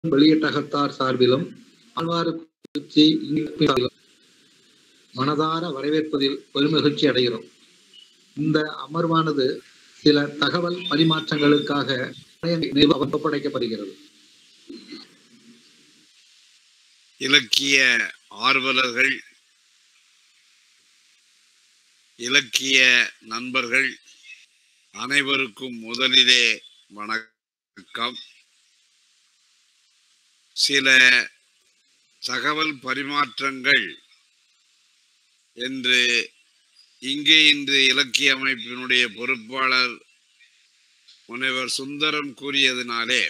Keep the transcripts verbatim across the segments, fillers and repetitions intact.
வெளியீட்டகத்தார் சார்பிலும் ஆழ்வார்குறிச்சி மனதார வரவேற்பதில் பெருமகிழ்ச்சி அடைகிறோம். இந்த அமர்வானது சில தகவல் பரிமாற்றங்களுக்காக ஒப்படைக்கப்படுகிறது. இலக்கிய ஆர்வலர்கள், இலக்கிய நண்பர்கள் அனைவருக்கும் முதலிலே வணக்கம். சில தகவல் பரிமாற்றங்கள் என்று இங்கே இன்று இலக்கிய அமைப்பினுடைய பொறுப்பாளர் முனைவர் சுந்தரம் கூறியதினாலே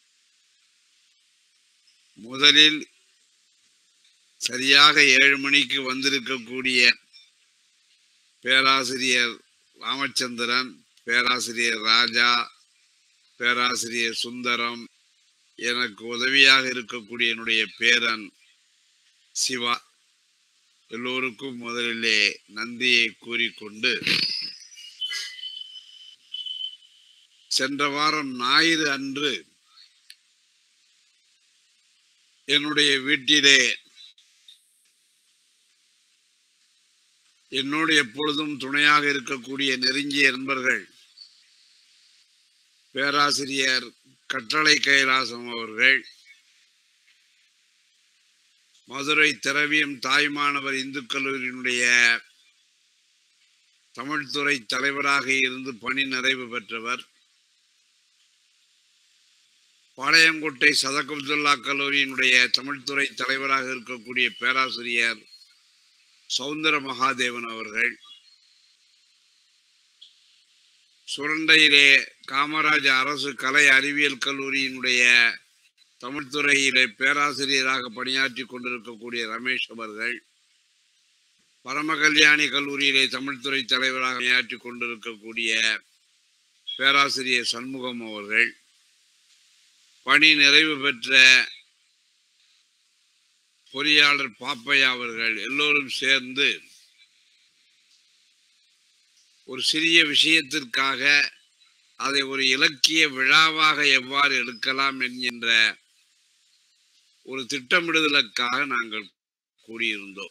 முதலில் சரியாக ஏழு மணிக்கு வந்திருக்கக்கூடிய பேராசிரியர் ராமச்சந்திரன், பேராசிரியர் ராஜா, பேராசிரியர் சுந்தரம், எனக்கு உதவியாக இருக்கக்கூடிய என்னுடைய பேரன் சிவா எல்லோருக்கும் முதலிலே நன்றியை கூறிக்கொண்டு, சென்ற வாரம் ஞாயிறு அன்று என்னுடைய வீட்டிலே என்னோடு எப்பொழுதும் துணையாக இருக்கக்கூடிய நெருங்கிய நண்பர்கள் பேராசிரியர் கட்டளை கைலாசம் அவர்கள், மதுரை திரவியம் தாய்மானவர் இந்து கல்லூரியினுடைய தமிழ்துறை தலைவராக இருந்து பணி நிறைவு பெற்றவர், பாளையங்கோட்டை சதக் அப்துல்லா கல்லூரியினுடைய தமிழ்துறை தலைவராக இருக்கக்கூடிய பேராசிரியர் சௌந்தர மகாதேவன் அவர்கள், சுரண்டையிலே காமராஜ் அரசு கலை அறிவியல் கல்லூரியினுடைய தமிழ்துறையிலே பேராசிரியராக பணியாற்றி கொண்டிருக்கக்கூடிய ரமேஷ் அவர்கள், பரமகல்யாணி கல்லூரியிலே தமிழ்துறை தலைவராக பணியாற்றி கொண்டிருக்கக்கூடிய பேராசிரியர் சண்முகம் அவர்கள், பணி நிறைவு பெற்ற பொறியாளர் பாப்பையா அவர்கள் எல்லோரும் சேர்ந்து ஒரு சிறிய விஷயத்திற்காக அதை ஒரு இலக்கிய விழாவாக எவ்வாறு எடுக்கலாம் என்கின்ற ஒரு திட்டமிடுதலுக்காக நாங்கள் கூடியிருந்தோம்.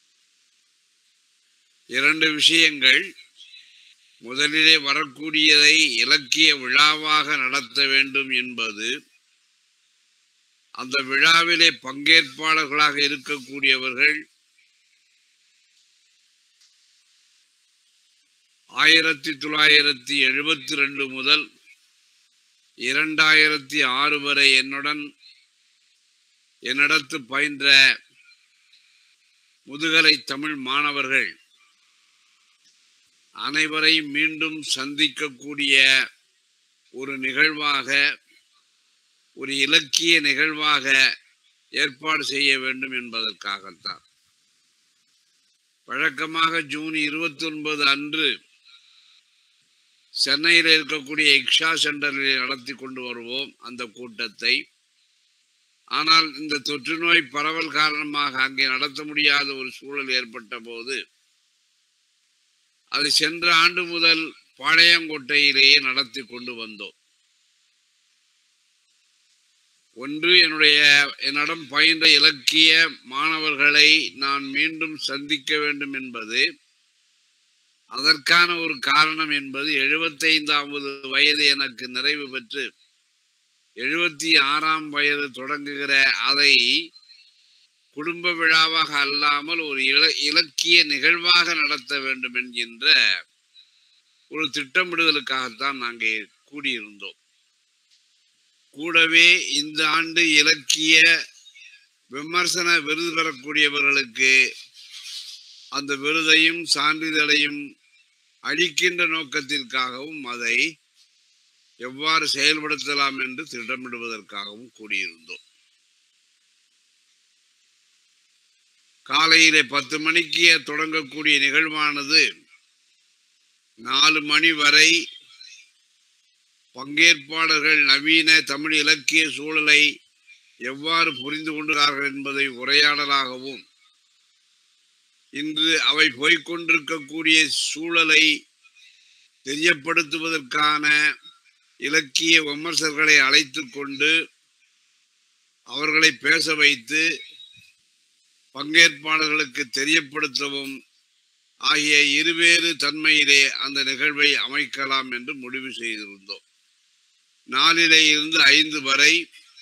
இரண்டு விஷயங்கள். முதலிலே வரக்கூடியதை இலக்கிய விழாவாக நடத்த வேண்டும் என்பது, அந்த விழாவிலே பங்கேற்பாளர்களாக இருக்கக்கூடியவர்கள் ஆயிரத்தி தொள்ளாயிரத்தி எழுபத்தி ரெண்டு முதல் இரண்டாயிரத்தி ஆறு வரை என்னுடன் என்னிடத்து பயின்ற முதுகலை தமிழ் மாணவர்கள் அனைவரையும் மீண்டும் சந்திக்கக்கூடிய ஒரு நிகழ்வாக, ஒரு இலக்கிய நிகழ்வாக ஏற்பாடு செய்ய வேண்டும் என்பதற்காகத்தான். வழக்கமாக ஜூன் இருபத்தி ஒன்பது அன்று சென்னையில் இருக்கக்கூடிய இக்ஷா சென்டரில் நடத்தி கொண்டு வருவோம் அந்த கூட்டத்தை. ஆனால் இந்த தொற்று நோய் பரவல் காரணமாக அங்கே நடத்த முடியாத ஒரு சூழல் ஏற்பட்ட போது அது சென்ற ஆண்டு முதல் பாளையங்கோட்டையிலேயே நடத்தி கொண்டு வந்தோம். ஒன்று, என்னுடைய என்னிடம் பயின்ற இலக்கிய மாணவர்களை நான் மீண்டும் சந்திக்க வேண்டும் என்பது, அதற்கான ஒரு காரணம் என்பது எழுபத்தைந்தாவது வயது எனக்கு நிறைவு பெற்று எழுபத்தி ஆறாம் வயது தொடங்குகிற அதை குடும்ப விழாவாக அல்லாமல் ஒரு இல இலக்கிய நிகழ்வாக நடத்த வேண்டும் என்கின்ற ஒரு திட்டமிடுதலுக்காகத்தான் நாங்கள் கூடியிருந்தோம். கூடவே இந்த ஆண்டு இலக்கிய விமர்சன விருது பெறக்கூடியவர்களுக்கு அந்த விருதையும் சான்றிதழையும் அளிக்கின்ற நோக்கத்திற்காகவும் அதை எவ்வாறு செயல்படுத்தலாம் என்று திட்டமிடுவதற்காகவும் கூடியிருந்தோம். காலையிலே பத்து மணிக்கு தொடங்கக்கூடிய நிகழ்வானது நாலு மணி வரை பங்கேற்பாளர்கள் நவீன தமிழ் இலக்கிய சூழலை எவ்வாறு புரிந்து கொண்டார்கள் என்பதை உரையாடலாகவும், இன்று அவை போய்கொண்டிருக்கக்கூடிய சூழலை தெரியப்படுத்துவதற்கான இலக்கிய விமர்சகர்களை அழைத்து கொண்டு அவர்களை பேச வைத்து பங்கேற்பாளர்களுக்கு தெரியப்படுத்தவும் ஆகிய இருவேறு தன்மையிலே அந்த நிகழ்வை அமைக்கலாம் என்று முடிவு செய்திருந்தோம். நாலிலே இருந்து ஐந்து வரை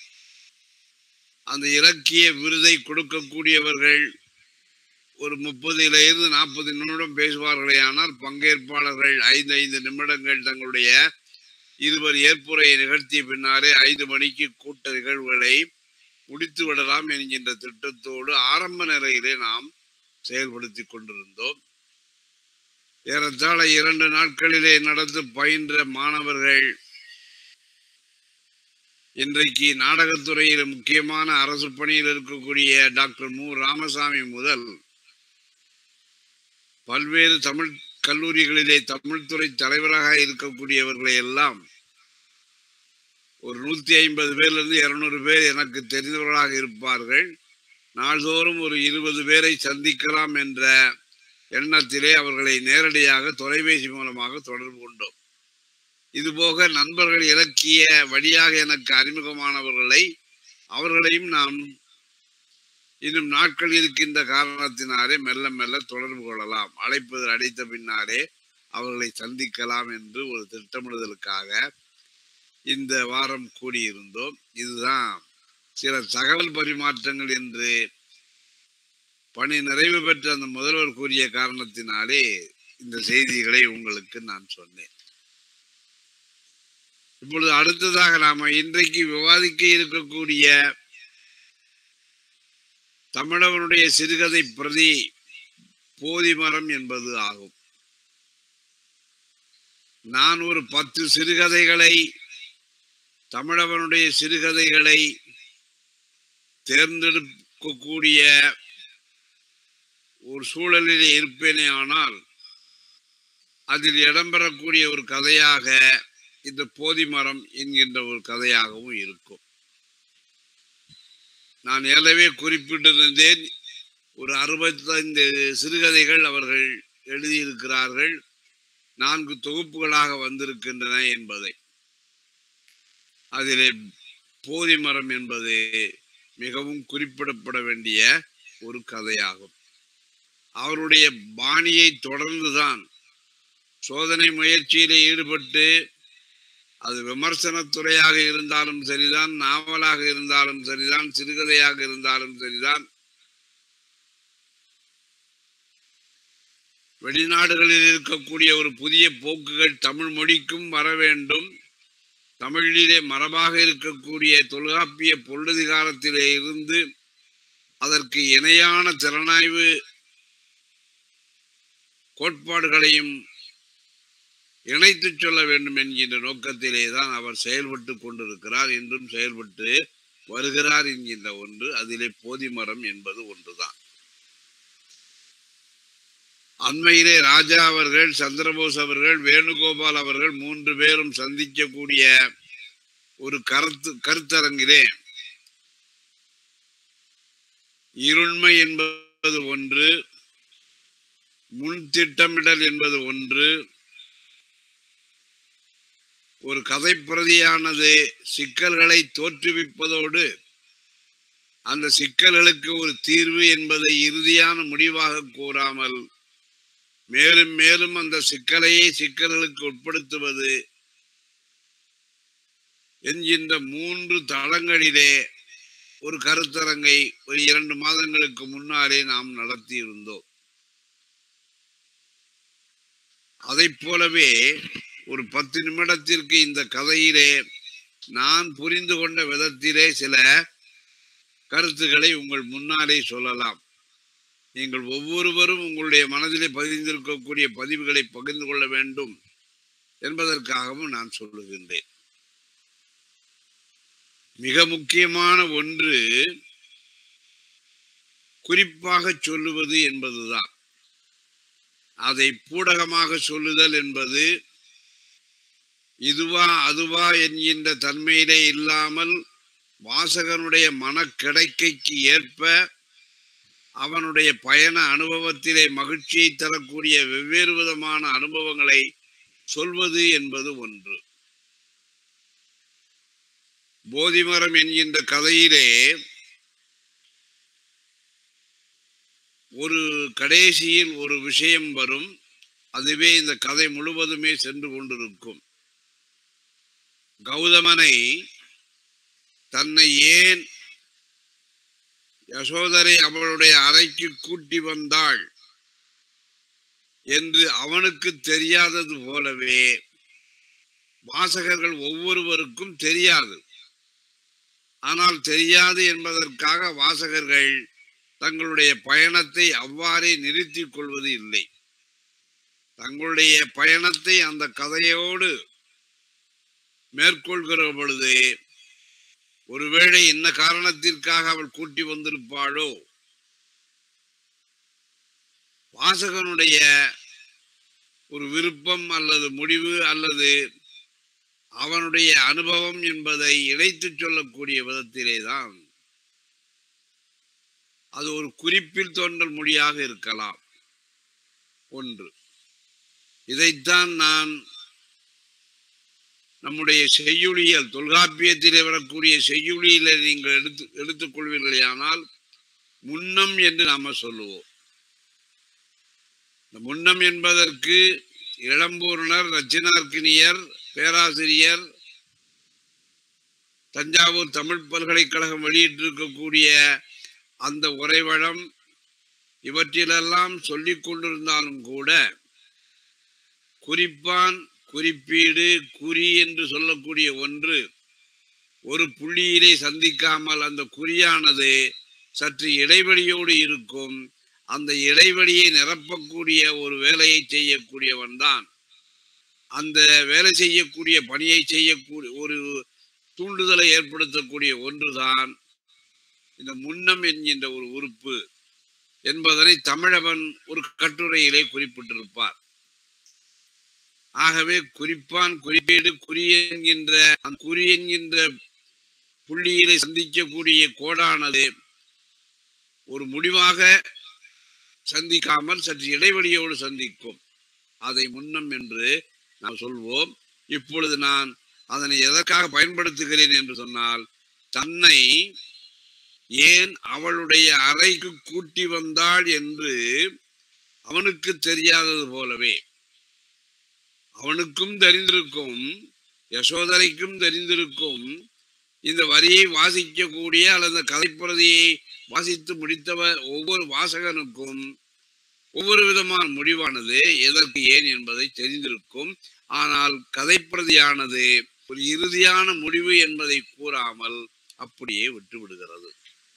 அந்த இலக்கிய விருதை கொடுக்கக்கூடியவர்கள் ஒரு முப்பதில இருந்து நாற்பது நிமிடம் பேசுவார்களே, ஆனால் பங்கேற்பாளர்கள் ஐந்து ஐந்து நிமிடங்கள் தங்களுடைய இருவர் ஏற்புரையை நிகழ்த்திய பின்னாலே ஐந்து மணிக்கு கூட்ட நிகழ்வுகளை முடித்து விடலாம் என்கின்ற திட்டத்தோடு ஆரம்ப நிலையிலே நாம் செயல்படுத்தி கொண்டிருந்தோம். ஏறத்தாழ இரண்டு நாட்களிலே நடந்து பயின்ற மாணவர்கள் இன்றைக்கு நாடகத்துறையில் முக்கியமான அரசு பணியில் இருக்கக்கூடிய டாக்டர் மு ராமசாமி முதல் பல்வேறு தமிழ் கல்லூரிகளிலே தமிழ்துறை தலைவராக இருக்கக்கூடியவர்களை எல்லாம் ஒரு நூத்தி ஐம்பது பேர்லிருந்து இருநூறு பேர் எனக்கு தெரிந்தவர்களாக இருப்பார்கள். நாள்தோறும் ஒரு இருபது பேரை சந்திக்கலாம் என்ற எண்ணத்திலே அவர்களை நேரடியாக தொலைபேசி மூலமாக தொடர்பு கொண்டோம். இதுபோக நண்பர்கள் இலக்கிய வழியாக எனக்கு அறிமுகமானவர்களை அவர்களையும் நாம் இன்னும் நாட்கள் இருக்கின்ற காரணத்தினாலே மெல்ல மெல்ல தொடர்பு கொள்ளலாம், அழைப்பது அழைத்த பின்னாலே அவர்களை சந்திக்கலாம் என்று ஒரு திட்டமிடுதலுக்காக இந்த வாரம் கூடியிருந்தோம். இதுதான் சில தகவல் பரிமாற்றங்கள் என்று பணி நிறைவு பெற்ற அந்த முதல்வர் கூறிய காரணத்தினாலே இந்த செய்திகளை உங்களுக்கு நான் சொன்னேன். இப்பொழுது அடுத்ததாக நாம இன்றைக்கு விவாதிக்க இருக்கக்கூடிய தமிழவனுடைய சிறுகதை பிரதி போதிமரம் என்பது ஆகும். நான் ஒரு பத்து சிறுகதைகளை தமிழவனுடைய சிறுகதைகளை தேர்ந்தெடுக்கக்கூடிய ஒரு சூழலிலே இருப்பேனே, ஆனால் அதில் இடம்பெறக்கூடிய ஒரு கதையாக இந்த போதிமரம் என்கின்ற ஒரு கதையாகவும் இருக்கும். நான் ஏற்கனவே குறிப்பிட்டிருந்தேன், ஒரு அறுபத்தைந்து சிறுகதைகள் அவர்கள் எழுதியிருக்கிறார்கள், நான்கு தொகுப்புகளாக வந்திருக்கின்றன என்பதை. அதிலே போதிமரம் என்பது மிகவும் குறிப்பிடப்பட வேண்டிய ஒரு கதையாகும். அவருடைய பாணியை தொடர்ந்துதான் சோதனை முயற்சியிலே ஈடுபட்டு அது விமர்சனத்துறையாக இருந்தாலும் சரிதான், நாவலாக இருந்தாலும் சரிதான், சிறுகதையாக இருந்தாலும் சரிதான், வெளிநாடுகளில் இருக்கக்கூடிய ஒரு புதிய போக்குகள் தமிழ் மொழிக்கும் வர வேண்டும், தமிழிலே மரபாக இருக்கக்கூடிய தொல்காப்பிய பொருளதிகாரத்திலே இருந்து அதற்கு இணையான திறனாய்வு கோட்பாடுகளையும் இணைத்து சொல்ல வேண்டும் என்கின்ற நோக்கத்திலே தான் அவர் செயல்பட்டு கொண்டிருக்கிறார், என்றும் செயல்பட்டு வருகிறார் என்கின்ற ஒன்று அதிலே போதிமரம் என்பது ஒன்றுதான். அண்மையிலே ராஜா அவர்கள், சந்திரபோஸ் அவர்கள், வேணுகோபால் அவர்கள் மூன்று பேரும் சந்திக்கக்கூடிய ஒரு கருத்து கருத்தரங்கிலே இருண்மை என்பது ஒன்று, முன் திட்டமிடல் என்பது ஒன்று, ஒரு கதை பிரதியானது சிக்கல்களை தோற்றுவிப்பதோடு அந்த சிக்கல்களுக்கு ஒரு தீர்வு என்பதை இறுதியான முடிவாக கூறாமல் மேலும் மேலும் அந்த சிக்கலையே சிக்கல்களுக்கு உட்படுத்துவது என்கின்ற மூன்று தளங்களிலே ஒரு கருத்தரங்கை ஒரு இரண்டு மாதங்களுக்கு முன்னாலே நாம் நடத்தியிருந்தோம். அதை போலவே ஒரு பத்து நிமிடத்திற்கு இந்த கதையிலே நான் புரிந்து கொண்ட விதத்திலே சில கருத்துக்களை உங்கள் முன்னாலே சொல்லலாம். நீங்கள் ஒவ்வொருவரும் உங்களுடைய மனதிலே பதிந்திருக்கக்கூடிய பதிவுகளை பகிர்ந்து கொள்ள வேண்டும் என்பதற்காகவும் நான் சொல்லுகின்றேன். மிக முக்கியமான ஒன்று குறிப்பாக சொல்லுவது என்பதுதான். அதை பூடகமாக சொல்லுதல் என்பது இதுவா அதுவா என்கின்ற தன்மையிலே இல்லாமல் வாசகனுடைய மனக்கிடைக்கைக்கு ஏற்ப அவனுடைய பயண அனுபவத்திலே மகிழ்ச்சியை தரக்கூடிய வெவ்வேறு விதமான அனுபவங்களை சொல்வது என்பது ஒன்று. போதிமரம் என்கின்ற கதையிலே ஒரு கடைசியில் ஒரு விஷயம் வரும். அதுவே இந்த கதை முழுவதுமே சென்று கொண்டிருக்கும். கௌதமனை தன்னை ஏன் யசோதரை அவளுடைய அறைக்கு கூட்டி வந்தாள் என்று அவனுக்கு தெரியாதது போலவே வாசகர்கள் ஒவ்வொருவருக்கும் தெரியாது. ஆனால் தெரியாது என்பதற்காக வாசகர்கள் தங்களுடைய பயணத்தை அவ்வாறே நிறுத்திக் கொள்வது இல்லை. தங்களுடைய பயணத்தை அந்த கதையோடு மேற்கொள்கிற பொழுது ஒருவேளை என்ன காரணத்திற்காக அவள் கூட்டி வந்திருப்பாளோ, வாசகனுடைய ஒரு விருப்பம் அல்லது முடிவு அல்லது அவனுடைய அனுபவம் என்பதை இணைத்துச் சொல்லக்கூடிய விதத்திலேதான் அது ஒரு குறிப்பில் தோன்றல் மொழியாக இருக்கலாம். ஒன்று, இதைத்தான் நான் நம்முடைய செய்யுளியல் தொல்காப்பியத்திலே வரக்கூடிய செய்யுளியில நீங்கள் எடுத்து எடுத்துக் கொள்வீர்களே ஆனால் முன்னம் என்று நாம சொல்லுவோம். இந்த முன்னம் என்பதற்கு இளம்பூரணர், நச்சினார்க்கினியர், பேராசிரியர், தஞ்சாவூர் தமிழ் பல்கலைக்கழகம் வெளியிட்டிருக்கக்கூடிய அந்த உரைவழம் இவற்றிலெல்லாம் சொல்லிக் கொண்டிருந்தாலும் கூட குறிப்பான், குறிப்பீடு, குறி என்று சொல்லக்கூடிய ஒன்று ஒரு புள்ளியிலே சந்திக்காமல் அந்த குறியானது சற்று இடைவெளியோடு இருக்கும். அந்த இடைவெளியை நிரப்பக்கூடிய ஒரு வேலையை செய்யக்கூடியவன் தான் அந்த வேலை செய்யக்கூடிய பணியை செய்யக்கூடிய ஒரு தூண்டுதலை ஏற்படுத்தக்கூடிய ஒன்றுதான் இந்த முன்னம் என்கின்ற ஒரு உறுப்பு என்பதனை தமிழவன் ஒரு கட்டுரையிலே குறிப்பிட்டிருப்பார். ஆகவே குறிப்பான், குறிப்பீடு, குறி என்கின்ற அந்த குறி என்கின்ற புள்ளியிலே சந்திக்கக்கூடிய கோடானது ஒரு முடிவாக சந்திக்காமல் சற்று இடைவெளியோடு சந்திக்கும். அதை முன்னம் என்று நாம் சொல்வோம். இப்பொழுது நான் அதனை எதற்காக பயன்படுத்துகிறேன் என்று சொன்னால், தன்னை ஏன் அவளுடைய அறைக்கு கூட்டி வந்தாள் என்று அவனுக்கு தெரியாதது போலவே அவனுக்கும் தெரிந்திருக்கும், யசோதரைக்கும் தெரிந்திருக்கும். இந்த வரியை வாசிக்கக்கூடிய அல்லது கதைப்பிரதியை வாசித்து முடித்தவர் ஒவ்வொரு வாசகனுக்கும் ஒவ்வொரு விதமான முடிவானது எதற்கு ஏன் என்பதை தெரிந்திருக்கும். ஆனால் கதைப்பிரதியானது ஒரு இறுதியான முடிவு என்பதை கூறாமல் அப்படியே விட்டுவிடுகிறது.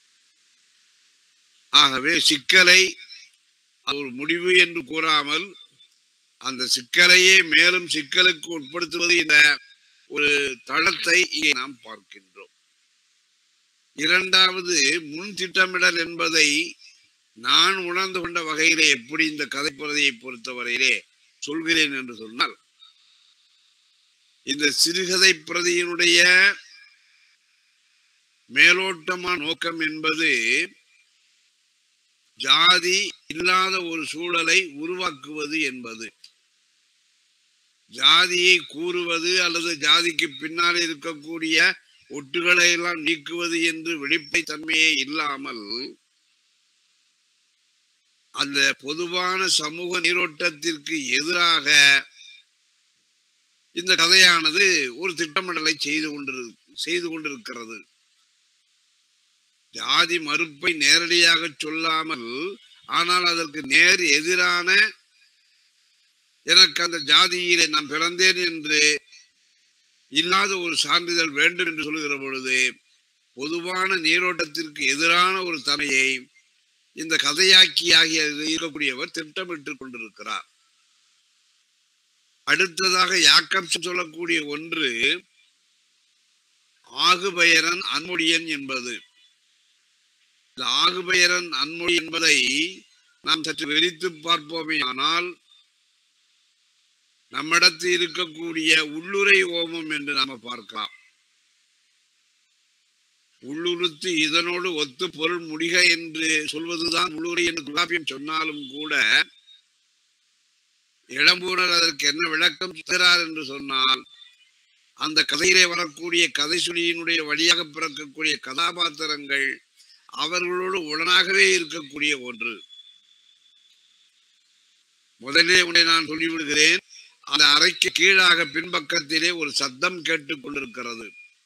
ஆகவே சிக்கலை ஒரு முடிவு என்று கூறாமல் அந்த சிக்கலையே மேலும் சிக்கலுக்கு உட்படுத்துவது என்ற ஒரு தளத்தை இங்கே நாம் பார்க்கின்றோம். இரண்டாவது, முன் திட்டமிடல் என்பதை நான் உணர்ந்து கொண்ட வகையிலே எப்படி இந்த கதைப்பகுதியை பொறுத்தவரையிலே சொல்கிறேன் என்று சொன்னால், இந்த சிறுகதை பிரதியினுடைய மேலோட்டமான நோக்கம் என்பது ஜாதி இல்லாத ஒரு சூழலை உருவாக்குவது என்பது, ஜாதியை கூறுவது அல்லது ஜாதிக்கு பின்னால் இருக்கக்கூடிய ஒட்டுகளை எல்லாம் நீக்குவது என்று வெளிப்படை தன்மையே இல்லாமல் அந்த பொதுவான சமூக நீரோட்டத்திற்கு எதிராக இந்த கதையானது ஒரு திட்டமிடலை செய்து கொண்டிரு செய்து கொண்டிருக்கிறது. ஜாதி மறுப்பை நேரடியாக சொல்லாமல், ஆனால் அதற்கு நேர் எதிரான, எனக்கு அந்த ஜாதியிலே நான் பிறந்தேன் என்று இல்லாத ஒரு சான்றிதழ் வேண்டும் என்று சொல்லுகிற பொழுது பொதுவான நீரோட்டத்திற்கு எதிரான ஒரு தன்மையை இந்த கதையாக்கியாகிய இருக்கக்கூடியவர் திட்டமிட்டுக் கொண்டிருக்கிறார். அடுத்ததாக யாக்கம் சொல்லக்கூடிய ஒன்று ஆகுபெயரன் அன்மொழியன் என்பது. இந்த ஆகுபெயரன் அன்மொழி என்பதை நாம் சற்று விரித்து பார்ப்போமே ஆனால், நம்மிடத்தில் இருக்கக்கூடிய உள்ளுரை ஓமம் என்று நாம பார்க்கலாம். உள்ளுறுத்து இதனோடு ஒத்து பொருள் முடிக என்று சொல்வதுதான் உள்ளுரை என்று தொல்காப்பியம் சொன்னாலும் கூட, இளம்பூணர் அதற்கு என்ன விளக்கம் சொல்கிறார் என்று சொன்னால், அந்த கதையிலே வரக்கூடிய கதை சொல்லியினுடைய வழியாக பிறக்கக்கூடிய கதாபாத்திரங்கள் அவர்களோடு உடனாகவே இருக்கக்கூடிய ஒன்று. முதலே உன்னை நான் சொல்லிவிடுகிறேன், அந்த அறைக்கு கீழாக பின்பக்கத்திலே ஒரு சத்தம் கேட்டுக் கொண்டிருக்கிறது.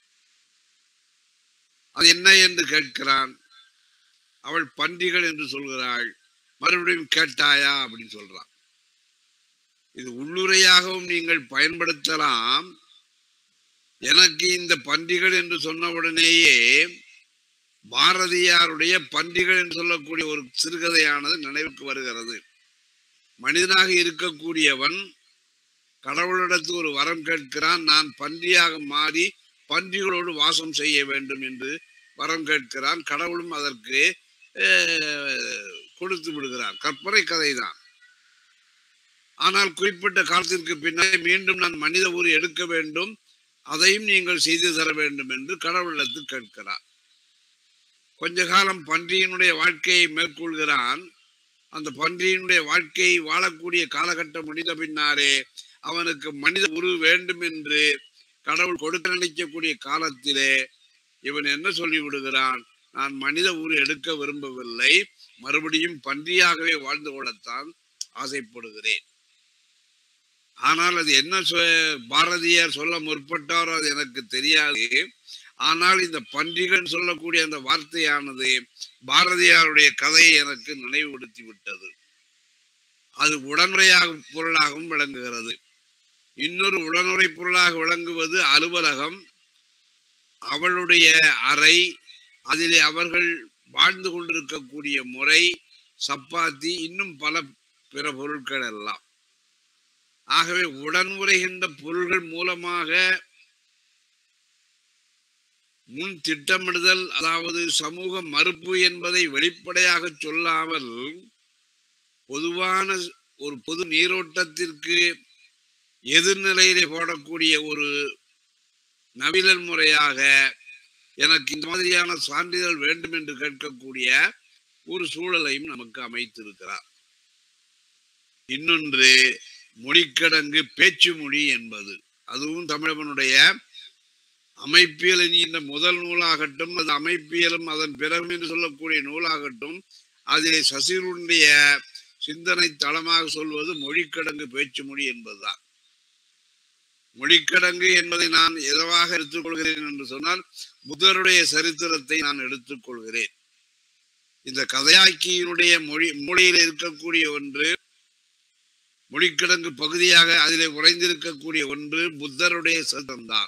அது என்ன என்று கேட்கிறான். அவள் பன்றிகள் என்று சொல்கிறாள். மறுபடியும் கேட்டாயா அப்படின்னு சொல்றான். இது உள்ளுரையாகவும் நீங்கள் பயன்படுத்தலாம். எனக்கு இந்த பன்றிகள் என்று சொன்ன உடனேயே பாரதியாருடைய பன்றிகள் என்று சொல்லக்கூடிய ஒரு சிறுகதையானது நினைவுக்கு வருகிறது. மனிதனாக இருக்கக்கூடியவன் கடவுளிடத்து ஒரு வரம் கேட்கிறான். நான் பன்றியாக மாறி பன்றிகளோடு வாசம் செய்ய வேண்டும் என்று வரம் கேட்கிறான். கடவுளும் அதற்கு கொடுத்து விடுகிறார். கற்பனை கதை தான். ஆனால் குறிப்பிட்ட காலத்திற்கு பின்னாலே மீண்டும் நான் மனித உரு எடுக்க வேண்டும், அதையும் நீங்கள் செய்து தர வேண்டும் என்று கடவுளிடத்தில் கேட்கிறார். கொஞ்ச காலம் பன்றியினுடைய வாழ்க்கையை மேற்கொள்கிறான். அந்த பன்றியினுடைய வாழ்க்கையை வாழக்கூடிய காலகட்டம் முடிந்த பின்னாலே அவனுக்கு மனித உரு வேண்டும் என்று கடவுள் கொடுக்க நினைக்கக்கூடிய காலத்திலே இவன் என்ன சொல்லி விடுகிறான், நான் மனித உரு எடுக்க விரும்பவில்லை, மறுபடியும் பன்றியாகவே வாழ்ந்து கொள்ளத்தான் ஆசைப்படுகிறேன். ஆனால் அது என்ன பாரதியார் சொல்ல முற்பட்டாரோ அது எனக்கு தெரியாது. ஆனால் இந்த பன்றிகள் சொல்லக்கூடிய அந்த வார்த்தையானது பாரதியாருடைய கதையை எனக்கு நினைவுபடுத்தி விட்டது. அது உடனுறையாக பொருளாகவும் விளங்குகிறது. இன்னொரு உடனுறை பொருளாக விளங்குவது அலுவலகம், அவளுடைய அறை, அதிலே அவர்கள் வாழ்ந்து கொண்டிருக்கக்கூடிய முறை, சப்பாத்தி, இன்னும் பல பிற பொருட்கள் எல்லாம். ஆகவே உடனுரைகின்ற பொருள்கள் மூலமாக முன் திட்டமிடுதல், அதாவது சமூக மறுப்பு என்பதை வெளிப்படையாக சொல்லாமல் பொதுவான ஒரு பொது நீரோட்டத்திற்கு எதிர்நிலையிலே போடக்கூடிய ஒரு நவீன முறையாக எனக்கு இந்த மாதிரியான சான்றிதழ் வேண்டும் என்று கேட்கக்கூடிய ஒரு சூழலையும் நமக்கு அமைத்திருக்கிறார். இன்னொன்று மொழிக்கடங்கு பேச்சு மொழி என்பது, அதுவும் தமிழனுடைய அமைப்பியல் என்கின்ற முதல் நூலாகட்டும், அது அமைப்பியலும் அதன் பிறகு என்று சொல்லக்கூடிய நூலாகட்டும், அதிலே சசிருடைய சிந்தனை தளமாக சொல்வது மொழிக்கடங்கு பேச்சு மொழி என்பதுதான். மொழிக்கடங்கு என்பதை நான் எதவாக எடுத்துக்கொள்கிறேன் என்று சொன்னால் புத்தருடைய சரித்திரத்தை நான் எடுத்துக்கொள்கிறேன். இந்த கதையாக்கியினுடைய மொழி மூலையில் இருக்கக்கூடிய ஒன்று, மொழிக்கடங்கு பகுதியாக அதிலே உறைந்திருக்கக்கூடிய ஒன்று புத்தருடைய சரித்திரம்தான்.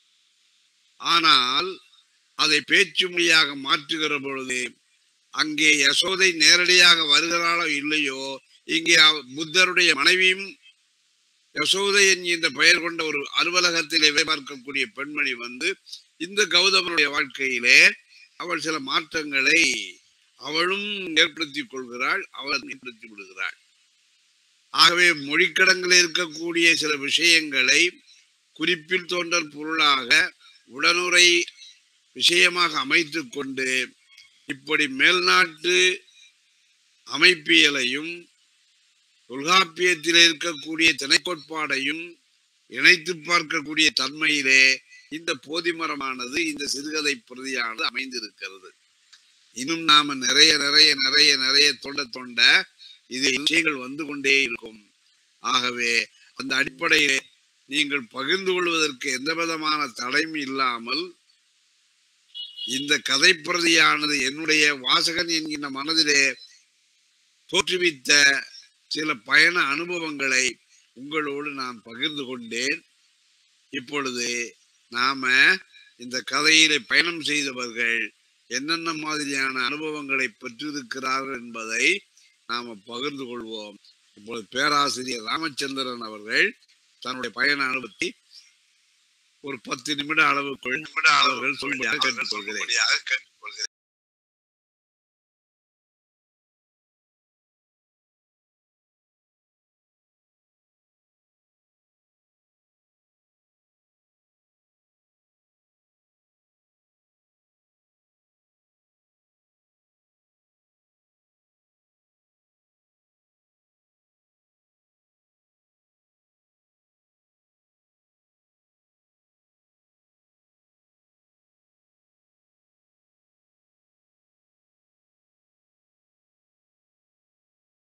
ஆனால் அதை பேச்சு மொழியாக மாற்றுகிற பொழுது அங்கே யசோதை நேரடியாக வருகிறாளோ இல்லையோ, இங்கே புத்தருடைய மனைவியும் யசோதை என்கின்ற பெயர் கொண்ட ஒரு அலுவலகத்திலே பார்க்கக்கூடிய பெண்மணி வந்து இந்த கௌதமனுடைய வாழ்க்கையிலே அவள் சில மாற்றங்களை அவளும் ஏற்படுத்திக் கொள்கிறாள், அவள் ஏற்படுத்தி விடுகிறாள். ஆகவே மொழிக்கடங்கில் இருக்கக்கூடிய சில விஷயங்களை குறிப்பில் தோன்றல் பொருளாக உடனுரை விஷயமாக அமைத்து கொண்டு இப்படி மேல்நாட்டு அமைப்பியலையும் தொல்காப்பியத்தில் இருக்கக்கூடிய திணைக்கோட்பாடையும் இணைத்து பார்க்கக்கூடிய தன்மையிலே இந்த போதிமரமானது, இந்த சிறுகதை பிரதியானது அமைந்திருக்கிறது. இன்னும் நாம நிறைய நிறைய நிறைய நிறைய தொண்ட தொண்ட இது விஷயங்கள் வந்து கொண்டே இருக்கும். ஆகவே அந்த அடிப்படையிலே நீங்கள் பகிர்ந்து கொள்வதற்கு எந்த விதமான தடையும் இல்லாமல் இந்த கதை பிரதியானது என்னுடைய வாசகன் என்கின்ற மனதிலே தோற்றுவித்த சில பயண அனுபவங்களை உங்களோடு நான் பகிர்ந்து கொண்டேன். இப்பொழுது நாம இந்த கதையிலே பயணம் செய்தவர்கள் என்னென்ன மாதிரியான அனுபவங்களை பெற்றிருக்கிறார்கள் என்பதை நாம பகிர்ந்து கொள்வோம். இப்பொழுது பேராசிரியர் ராமச்சந்திரன் அவர்கள் தன்னுடைய பயண அனுபவத்தை ஒரு பத்து நிமிட அளவுக்குள் அவர்கள் சொல்லியாக கேட்டுக்கொள்கிறேன்.